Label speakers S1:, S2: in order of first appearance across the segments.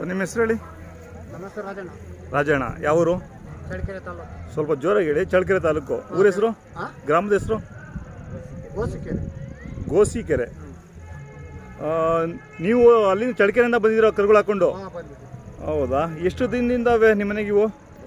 S1: Sir ನಿಮ್ಮ ಹೆಸರು ಹೇಳಿ.
S2: ನಮಸ್ತೆ ರಾಜಣ್ಣ.
S1: ರಾಜಣ್ಣ ಯಾವೂರು?
S2: ಚಳ್ಳಕೆರೆ ತಾಲೂಕು.
S1: ಸ್ವಲ್ಪ ಜೋರಾಗಿ ಹೇಳಿ. ಚಳ್ಳಕೆರೆ ತಾಲೂಕು. ಊರ ಹೆಸರು? ಗ್ರಾಮದ ಹೆಸರು?
S2: ಗೋಸಿಕೆರೆ.
S1: ಗೋಸಿಕೆರೆ. ನೀವು ಅಲ್ಲಿಂದ ಚಳ್ಳಕೆರೆಯಿಂದ ಬಂದಿರೋ ಕರುಗಳು ಹಾಕೊಂಡು? ಹೌದಾ? ಎಷ್ಟು ದಿನದಿಂದ ಅವೆ ನಿಮ್ಮ ಮನೆಗೆ ಇವು?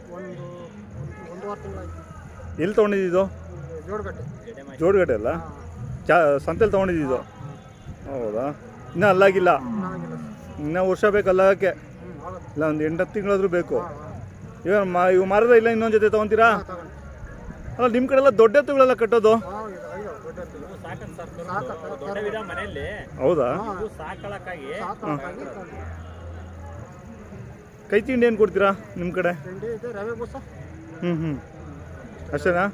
S1: ಎಲ್ಲಿ ತೊಗೊಂಡಿದ್ದು? ಜೋಡಗಟ್ಟೆ ಅಲ್ಲ, ಸಂತೆಲಿ ತೊಗೊಂಡಿದ್ದು. ಹೌದಾ? ಇನ್ನೂ ಅಲ್ಲಾಗಿಲ್ಲ? ಇನ್ನೂ ವರ್ಷ ಬೇಕು ಅಲ್ಲಾಗಕ್ಕೆ? ಇಲ್ಲ, ಒಂದು 8-10 ತಿಂಗಳಾದ್ರೂ ಬೇಕು. ಇವು ಮಾರದ ಇಲ್ಲ ಇನ್ನೊಂದು ಜೊತೆ ತೊಗೊತೀರಾ? ಅಲ್ಲ, ನಿಮ್ಮ ಕಡೆ ಎಲ್ಲ ದೊಡ್ಡ ಎತ್ತುಗಳೆಲ್ಲ ಕಟ್ಟೋದು? ಹೌದಾ? ಕೈ ತಿಂಡಿ ಏನು ಕೊಡ್ತೀರಾ ನಿಮ್ಮ ಕಡೆ? ಅಷ್ಟೇನಾ?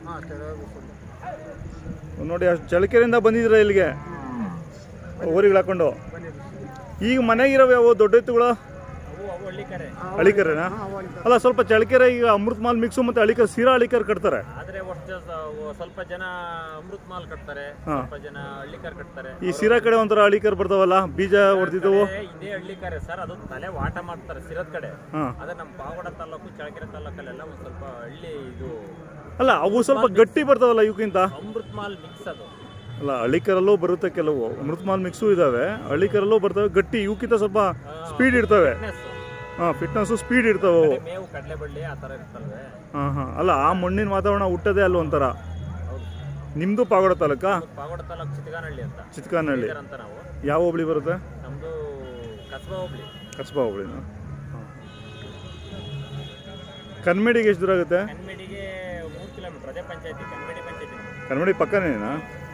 S1: ನೋಡಿ, ಅಷ್ಟು ಚಳ್ಳಕೆರೆಯಿಂದ ಬಂದಿದ್ದೀರಾ ಇಲ್ಲಿಗೆ ಊರಿಗೆ ಹಾಕೊಂಡು. ಈಗ ಮನೆಗಿರೋವು ಯಾವ ದೊಡ್ಡ ಎತ್ತುಗಳು? ಹಳ್ಳಿಕರೆನಾ? ಅಲ್ಲ, ಸ್ವಲ್ಪ ಚಳ್ಳಕೆರೆ ಈಗ ಅಮೃತ್ ಮಾಲ್ ಮಿಕ್ಸು ಮತ್ತೆ ಹಳ್ಳಿಕರ್ ಸೀರಾ ಹಳ್ಳಿಕರ್ ಕಟ್ತಾರೆ.
S3: ಸ್ವಲ್ಪ ಜನ ಅಮೃತ್ ಮಾಲ್ ಕಟ್ತಾರೆ, ಸ್ವಲ್ಪ ಜನ ಹಳ್ಳಿಕರ್ ಕಟ್ತಾರೆ.
S1: ಈ ಸೀರಾ ಕಡೆ ಒಂಥರ ಹಳ್ಳಿಕರ್ ಬರ್ತಾವಲ್ಲ, ಬೀಜ ಹೊಡೆದಿದ್ದವು.
S3: ಇದೇ ಹಳ್ಳಿಕರೆ ಸರ್, ಅದು ತಲೆ ವಾಟ ಮಾಡ್ತಾರೆ ಸಿರದ ಕಡೆ. ಅದೇ ನಮ್ಮ ಪಾವಗಡ ತಾಲೂಕು ಚಳ್ಳಕೆರೆ ತಾಲೂಕಲ್ಲೆಲ್ಲ ಒಂದ್ ಸ್ವಲ್ಪ ಹಳ್ಳಿ ಇದು.
S1: ಅಲ್ಲ, ಅವು ಸ್ವಲ್ಪ ಗಟ್ಟಿ ಬರ್ತಾವಲ್ಲ ಇವಕ್ಕಿಂತ.
S3: ಅಮೃತ್ ಮಾಲ್ ಮಿಕ್ಸ್ ಅದು.
S1: ಅಲ್ಲ, ಹಳ್ಳಿಕರಲ್ಲೂ ಬರುತ್ತೆ ಕೆಲವು. ಅಮೃತ್ ಮಾಲ್ ಮಿಕ್ಸು ಇದಾವೆ, ಹಳ್ಳಿಕರಲ್ಲೂ ಬರ್ತವೆ ಗಟ್ಟಿ. ಇವಕ್ಕಿಂತ ಸ್ವಲ್ಪ ಸ್ಪೀಡ್ ಇರ್ತವೆ. ಫಿಟ್ನೆಸ್ ಸ್ಪೀಡ್ ಇರ್ತಾವೆ.
S3: ಮೇವು ಕಡಲೆ ಬಳ್ಳಿ ಆ ತರ ಇರ್ತಲ್ವೇ.
S1: ಅಲ್ಲ, ಆ ಮಣ್ಣಿನ ವಾತಾವರಣ ಹುಟ್ಟದೇ ಅಲ್ಲ ಒಂಥರ. ನಿಮ್ದು ಪಾವಗಡ ತಾಲೂಕಾ?
S3: ಪಾವಗಡ ತಾಲೂಕು ಚಿತ್ಕಾನಹಳ್ಳಿ ಅಂತ.
S1: ಚಿತ್ಕಾನಹಳ್ಳಿ
S3: ಅಂತ ನಾವು.
S1: ಯಾವ ಹೋಬಳಿ ಬರುತ್ತೆ?
S3: ನಮ್ದು ಕಸಬಾ ಹೋಬಳಿ.
S1: ಕಸಬಾ ಹೋಬಳಿನ. ಕನ್ಮೇಡಿಗೆ ಎಷ್ಟು ದೂರ ಆಗುತ್ತೆ?
S3: ಕನ್ಮೇಡಿಗೆ 3 ಕಿಲೋಮೀಟರ್. ಅದೇ ಪಂಚಾಯತಿ, ಕನ್ಮೇಡಿ ಪಂಚಾಯತಿ.
S1: ಕನ್ಮೇಡಿ ಪಕ್ಕನೇನಾ?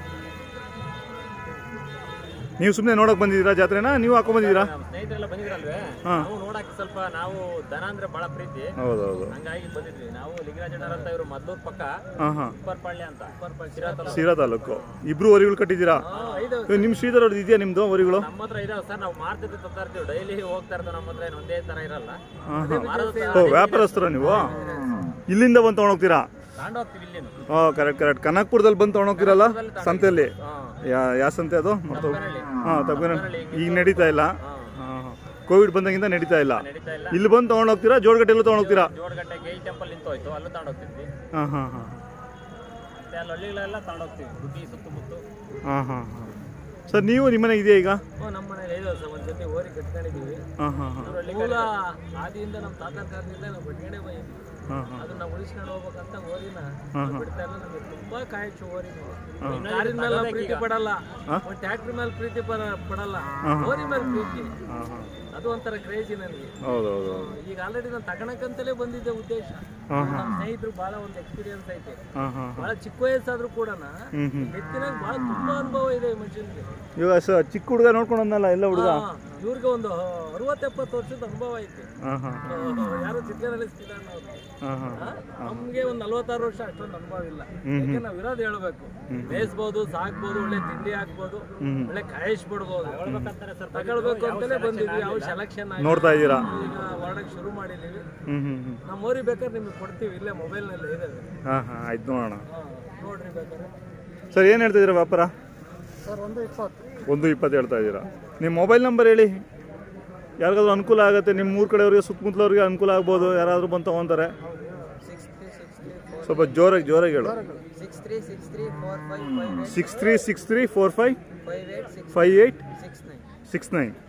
S1: ನೀವು ಸುಮ್ಮನೆ ನೋಡಕ್ ಬಂದಿದ್ದೀರಾ ಜಾತ್ರೆನಾ? ನೀವು ಹಾಕೊಂಡ್ ಬಂದಿದ್ದೀರಾ?
S3: ಸ್ನೇಹಿತರೆಲ್ಲ ಬಂದಿದ್ರಲ್ವೇ, ನಾವು ನೋಡಕ್ಕೆ ಸ್ವಲ್ಪ ನಾವು ದನ ಅಂದ್ರೆ ಬಹಳ ಪ್ರೀತಿ.
S1: ಹೌದೌದು,
S3: ಹಂಗಾಗಿ ಬಂದಿದ್ವಿ ನಾವು. ಲಿಂಗರಾಜಣ್ಣರ ಅಂತ ಇವರು ಮದ್ದೂರ್ ಪಕ್ಕ ಉಪ್ಪರ್ಪಾಳ್ಯ ಅಂತ,
S1: ಸೀರಾ ತಾಲೂಕು. ಇಬ್ರು ವರಿಗಳು ಕಟ್ಟಿದ್ದೀರಾ? ನಿಮ್ ಶ್ರೀಧರ್ ಅವ್ರದ್ದು ಇದೆಯಾ ನಿಮ್ದು ವರಿಗಳು?
S3: ನಮ್ಮ ಹತ್ರ ಇದಾವೆ ಸರ್, ನಾವು ಮಾರ್ತಿದ್ದು ತರ್ತಾ ಇರ್ತೀವಿ. ಡೈಲಿ ಹೋಗ್ತಾ ಇರ್ತೀವಿ. ನಮ್ಮ ಹತ್ರ ಒಂದೇ ತರ ಇರಲ್ಲ.
S1: ವ್ಯಾಪಾರಸ್ಥರ ನೀವು? ಇಲ್ಲಿಂದ ಬಂದು ತಗೊಂಡೋಗ್ತೀರಾ?
S3: ತಗೊಂಡೋಗ್ತೀವಿ ಇಲ್ಲಿಂದ.
S1: ಕರೆಕ್ಟ್. ಕನಕ್ಪುರದಲ್ಲಿ ಬಂದು ತಗೊಂಡೋಗ್ತಿರಲ್ಲ ಸಂತೆಯಲ್ಲಿ? ಯಾವ ಸಂತೆ ಅದು? ತಪ್ಪೇನಹಳ್ಳಿ. ಈಗ ನಡೀತಾ ಇಲ್ಲ, ಕೋವಿಡ್ ಬಂದಾಗಿಂದ ನಡೀತಾ ಇಲ್ಲ. ಇಲ್ಲಿ ಬಂದು ತಗೊಂಡೋಗ್ತೀರಾ? ಜೋಡಗಟ್ಟೆಲ್ಲೂ ತಗೊಂಡೋಗ್ತೀರಾ?
S3: ಜೋಡಗಟ್ಟೆ ಗೇಲ್ ಟೆಂಪಲ್ ನಿಂತೋಯ್ತು, ಅಲ್ಲೂ ತಗೊಂಡೋಗ್ತಿದ್ವಿ. ಅಲ್ಲಿ ಹಳ್ಳಿಗಳೆಲ್ಲ ತಗೊಂಡೋಗ್ತೀವಿ, ಗುಡ್ಡಿ ಸುತ್ತಮುತ್ತ.
S1: ಸರ್, ನೀವು ನಿಮ್ಮನೆ ಇದೆಯಾ ಈಗ?
S3: ನಮ್ಮ ಮನೇಲಿ ಇದೆ ಸರ್, ಒಂದ್ ಜೊತೆ ಓರಿ ಕಟ್ಕೊಂಡಿದೀವಿ. ಮೂಲ ಆದಿಯಿಂದ ನಮ್ಮ ತಾತ ಕಾಲದಿಂದ ನಾವು ಬಡ್ಗಡೆ ಬಂದಿದ್ವಿ. ಅದನ್ನ ಉಳಿಸ್ಕೊಂಡು ಹೋಗ್ಬೇಕಂತ ಓರಿನ ಬಿಡ್ತಾ ಇಲ್ಲ. ನಮಗೆ ತುಂಬಾ ಕಾಯಚ್ಚು ಓರಿ. ಕಾರಿನ ಮೇಲೆ ಪ್ರೀತಿ ಪಡಲ್ಲ, ಟ್ಯಾಕ್ಟ್ರಿ ಮೇಲೆ ಪ್ರೀತಿ ಪಡಲ್ಲ, ಓರಿ ಮೇಲೆ ಪ್ರೀತಿ. ಅದು ಒಂಥರ ಕ್ರೇಜಿ ನನಗೆ. ಈಗ ಆಲ್ರೆಡಿ ನಾನು ತಗೊಳಕಂತಲೇ ಬಂದಿದ್ದೆ ಉದ್ದೇಶ. ನಮ್ಮ ಸ್ನೇಹಿತರು ಬಹಳ ಒಂದು ಎಕ್ಸ್ಪೀರಿಯನ್ಸ್ ಐತೆ. ಬಹಳ ಚಿಕ್ಕ ವಯಸ್ಸಾದ್ರೂ ಕೂಡ ಎತ್ತಿನಾಗ ಬಹಳ ತುಂಬಾ ಅನುಭವ ಇದೆ ಈ ಮನುಷ್ಯನಿಗೆ.
S1: ಇವಾಗ ಚಿಕ್ಕ ಹುಡುಗ ನೋಡ್ಕೊಂಡು ಬಂದಲ್ಲ ಎಲ್ಲ ಹುಡುಗ,
S3: ಇವ್ರಿಗೆ ಒಂದು 60-70 ವರ್ಷದ ಅನುಭವ ಐತೆ. ಯಾರು ಚಿಕ್ಕನಲ್ಲಿ ಸ್ಥಿರ ಅನ್ನೋದು. ನಮ್ಗೆ ಒಂದು 46 ವರ್ಷ ಅಷ್ಟೊಂದು ಅನುಭವ ಇಲ್ಲ. ಯಾಕೆ ನಾವ್ ಇರೋದು ಹೇಳ್ಬೇಕು. ಬೇಯಿಸ್ಬೋದು, ಸಾಕ್ಬೋದು, ಒಳ್ಳೆ ತಿಂಡಿ ಹಾಕ್ಬೋದು, ಒಳ್ಳೆ ಕಾಯಿಸ್ಬಿಡ್ಬೋದು. ತಗೊಳ್ಬೇಕು ಅಂತಲೇ ಬಂದಿದ್ವಿ. ಯಾವ ಸೆಲೆಕ್ಷನ್
S1: ನೋಡ್ತಾ ಇದ್ದೀರಾ?
S3: ಈಗ ಹೊರಡಕ್ಕೆ ಶುರು ಮಾಡಿದೀವಿ. ನಮ್ಮ ಊರಿ ಬೇಕಾದ್ರೆ ನಿಮ್ಗೆ ಕೊಡ್ತೀವಿ, ಇಲ್ಲೇ ಮೊಬೈಲ್ ನಲ್ಲಿ ಇದಾವೆ.
S1: ಆಯ್ತು, ನೋಡೋಣ.
S3: ನೋಡ್ರಿ ಬೇಕಾದ್ರೆ.
S1: ಸರ್, ಏನ್ ಹೇಳ್ತಾ ಇದೀರಾ ವ್ಯಾಪಾರ?
S2: ಸರ್ 120.
S1: 120 ಹೇಳ್ತಾ ಇದ್ದೀರಾ. ನಿಮ್ಮ ಮೊಬೈಲ್ ನಂಬರ್ ಹೇಳಿ, ಯಾರಿಗಾದ್ರೂ ಅನುಕೂಲ ಆಗುತ್ತೆ. ನಿಮ್ಮ ಊರ ಕಡೆಯವ್ರಿಗೆ ಸುತ್ತಮುತ್ತಲವ್ರಿಗೆ ಅನುಕೂಲ ಆಗ್ಬೋದು, ಯಾರಾದರೂ ಬಂದು ತಗೊಂತಾರೆ. ಸ್ವಲ್ಪ ಜೋರಾಗಿ ಹೇಳು. 636345586869.